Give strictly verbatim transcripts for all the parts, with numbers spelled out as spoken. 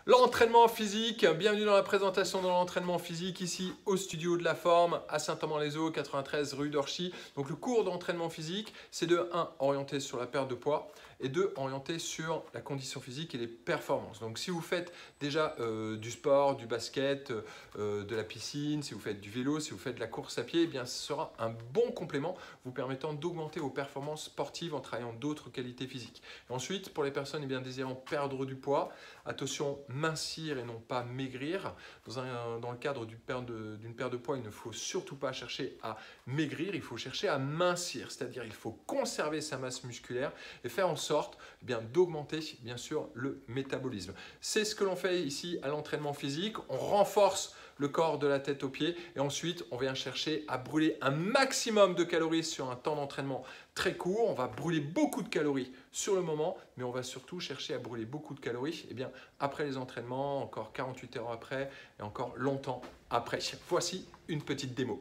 L'entraînement physique, bienvenue dans la présentation de l'entraînement physique ici au studio de la forme à Saint-Amand-les-Eaux, quatre-vingt-treize rue d'Orchy. Donc le cours d'entraînement physique, c'est de un orienté sur la perte de poids et deux orienté sur la condition physique et les performances. Donc si vous faites déjà euh, du sport, du basket, euh, de la piscine, si vous faites du vélo, si vous faites de la course à pied, eh bien ce sera un bon complément vous permettant d'augmenter vos performances sportives en travaillant d'autres qualités physiques. Et ensuite, pour les personnes eh bien, désirant perdre du poids, attention, mincir et non pas maigrir. Dans, un, dans le cadre d'une perte, perte de poids, il ne faut surtout pas chercher à maigrir, il faut chercher à mincir, c'est-à-dire il faut conserver sa masse musculaire et faire en sorte eh bien, d'augmenter bien sûr le métabolisme. C'est ce que l'on fait ici à l'entraînement physique, on renforce le corps de la tête aux pieds et ensuite on vient chercher à brûler un maximum de calories sur un temps d'entraînement très court. On va brûler beaucoup de calories sur le moment, mais on va surtout chercher à brûler beaucoup de calories eh bien, après les entraînements, encore quarante-huit heures après et encore longtemps après. Voici une petite démo.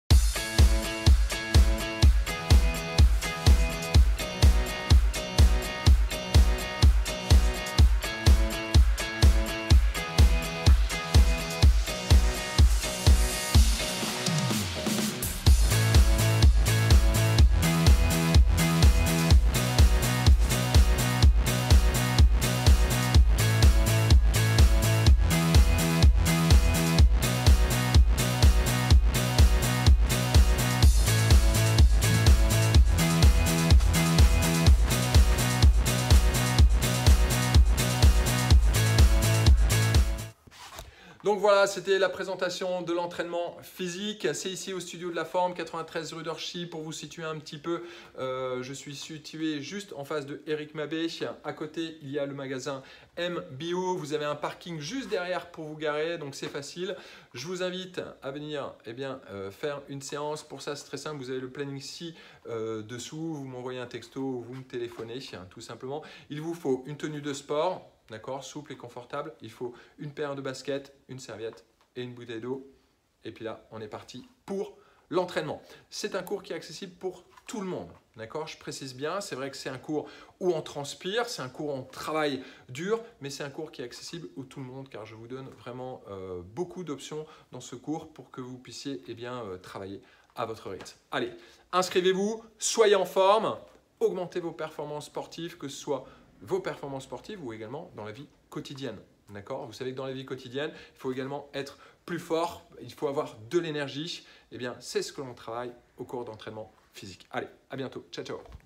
Donc voilà, c'était la présentation de l'entraînement physique. C'est ici au studio de la forme, quatre-vingt-treize rue d'Orchy. Pour vous situer un petit peu, euh, je suis situé juste en face de Eric Mabé. À côté, il y a le magasin M Bio. Vous avez un parking juste derrière pour vous garer, donc c'est facile. Je vous invite à venir eh bien, euh, faire une séance. Pour ça, c'est très simple. Vous avez le planning ici euh, dessous. Vous m'envoyez un texto ou vous me téléphonez, tout simplement. Il vous faut une tenue de sport. D'accord, souple et confortable. Il faut une paire de baskets, une serviette et une bouteille d'eau. Et puis là, on est parti pour l'entraînement. C'est un cours qui est accessible pour tout le monde. D'accord, je précise bien, c'est vrai que c'est un cours où on transpire, c'est un cours où on travaille dur, mais c'est un cours qui est accessible à tout le monde car je vous donne vraiment euh, beaucoup d'options dans ce cours pour que vous puissiez eh bien, euh, travailler à votre rythme. Allez, inscrivez-vous, soyez en forme, augmentez vos performances sportives, que ce soit vos performances sportives ou également dans la vie quotidienne. D'accord ? Vous savez que dans la vie quotidienne, il faut également être plus fort, il faut avoir de l'énergie. Eh bien, c'est ce que l'on travaille au cours d'entraînement physique. Allez, à bientôt. Ciao, ciao.